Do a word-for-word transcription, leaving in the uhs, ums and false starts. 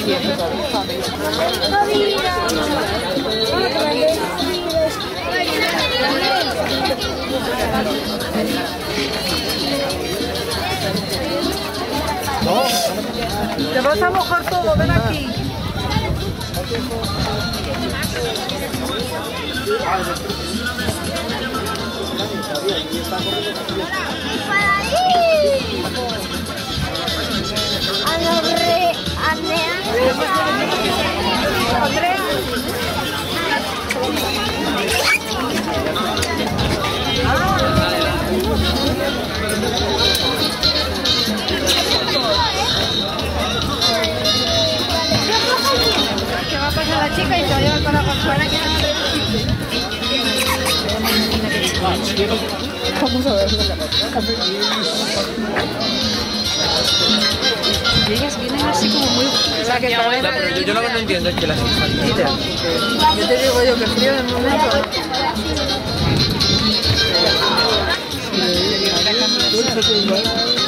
Te vas a mojar todo, ven aquí. Andrea. ¿Qué va a pasar la chica y se va a llevar con la consuela que vamos a ver. Y ellas vienen así como muy... La que está no, pero yo, yo lo que no entiendo es que las infantiles... Yo te digo yo que frío en el momento... Dulce,